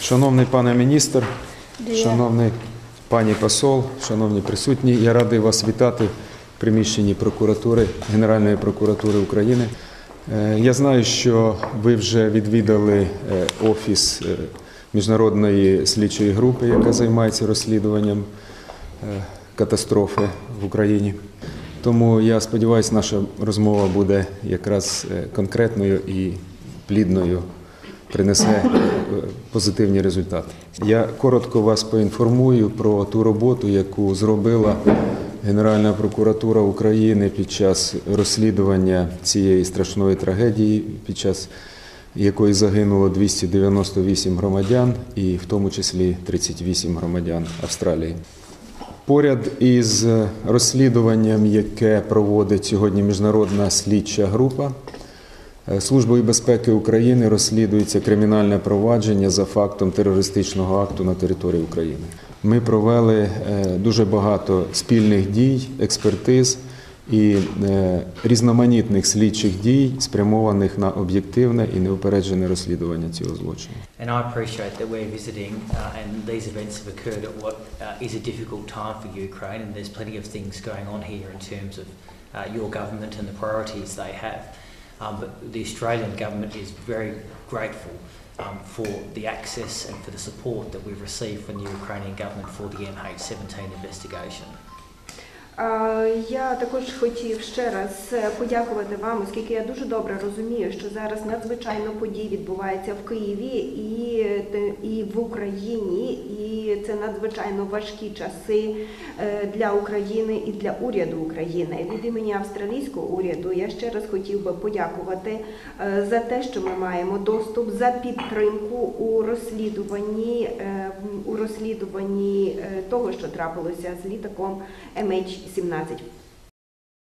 Шановний пане міністр, шановний пані посол, шановні присутні, я радий вас вітати в приміщенні прокуратури, Генеральної прокуратури України. Я знаю, що ви вже відвідали офіс міжнародної слідчої групи, яка займається розслідуванням катастрофи в Україні. Тому я сподіваюся, наша розмова буде якраз конкретною і плідною, принесе позитивні результати. Я коротко вас поінформую про ту роботу, яку зробила Генеральна прокуратура України під час розслідування цієї страшної трагедії, під час якої загинуло 298 громадян, і в тому числі 38 громадян Австралії. Поряд із розслідуванням, яке проводить сьогодні Міжнародна слідча група, Службою безпеки України розслідується кримінальне провадження за фактом терористичного акту на території України. Ми провели дуже багато спільних дій, експертиз і різноманітних слідчих дій, спрямованих на об'єктивне і неупереджене розслідування цього злочину. And I appreciate that we're visiting and these events have occurred at what is a difficult time for Ukraine, and there's plenty of things going on here in terms of your government and the priorities they have. But the Australian government is very grateful for the access and for the support that we've received from the Ukrainian government for the MH17 investigation. Я також хотів ще раз подякувати вам, оскільки я дуже добре розумію, що зараз надзвичайно події відбуваються в Києві і в Україні, і це надзвичайно важкі часи для України і для уряду України. Від імені австралійського уряду я ще раз хотів би подякувати за те, що ми маємо доступ, за підтримку у розслідуванні того, що трапилося з літаком MH17.